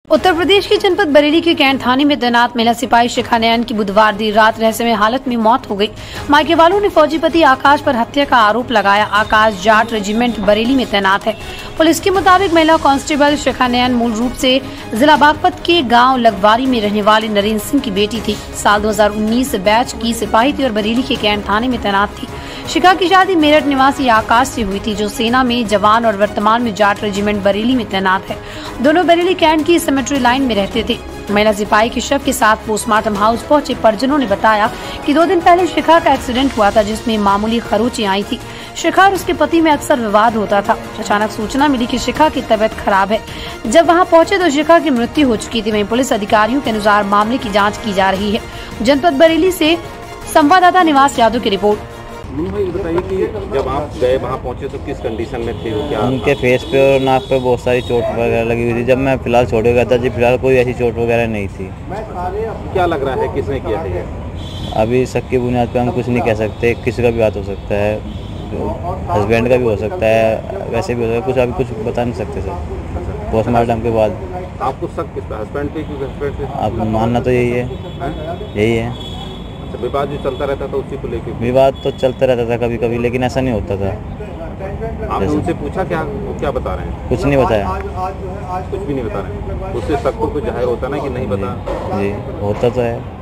उत्तर प्रदेश के जनपद बरेली के कैंट थाने में तैनात महिला सिपाही शिखा नयन की बुधवार देर रात रहस्यमय हालत में मौत हो गई। मायके वालों ने फौजी पति आकाश पर हत्या का आरोप लगाया। आकाश जाट रेजिमेंट बरेली में तैनात है। पुलिस के मुताबिक महिला कांस्टेबल शिखा नयन मूल रूप से जिला बागपत के गांव लगवारी में रहने वाले नरेंद्र सिंह की बेटी थी। साल 2019 बैच की सिपाही थी और बरेली के कैंट थाने में तैनात थी। शिखा की शादी मेरठ निवासी आकाश से हुई थी, जो सेना में जवान और वर्तमान में जाट रेजिमेंट बरेली में तैनात है। दोनों बरेली कैंट की सिमेट्री लाइन में रहते थे। महिला सिपाही के शव के साथ पोस्टमार्टम हाउस पहुंचे परिजनों ने बताया कि 2 दिन पहले शिखा का एक्सीडेंट हुआ था, जिसमें मामूली खरोंचें आई थी। शिखा और उसके पति में अक्सर विवाद होता था। अचानक सूचना मिली कि शिखा की तबीयत खराब है। जब वहां पहुंचे तो शिखा की मृत्यु हो चुकी थी। वहीं पुलिस अधिकारियों के अनुसार मामले की जाँच की जा रही है। जनपद बरेली से संवाददाता निवास यादव की रिपोर्ट। भाई बताइए कि जब आप गए वहाँ पहुँचे तो किस कंडीशन में थे? क्या उनके फेस पे और नाक पे बहुत सारी चोट वगैरह लगी हुई थी। जब मैं फिलहाल छोड़ गया था जी, फिलहाल कोई ऐसी चोट वगैरह नहीं थी। क्या लग रहा है किसने किया है? अभी शक की बुनियाद पे हम कुछ नहीं कह सकते। किसी का भी बात हो सकता है, हस्बैंड का भी हो सकता है, वैसे भी हो सकता है। कुछ अभी कुछ बता नहीं सकते सर। पोस्टमार्टम के बाद आपको शक किस पे? हस्बैंड पे? क्योंकि हस्बैंड पे आप मानना तो यही है। अच्छा, विवाद जो चलता रहता था उसी को लेके? विवाद तो चलता रहता था कभी कभी, लेकिन ऐसा नहीं होता था। आपने उनसे पूछा क्या बता रहे हैं? कुछ नहीं बताया। कुछ भी नहीं बता रहे हैं। उससे शक तो कुछ जाहिर होता ना कि नहीं बता। जी होता तो है।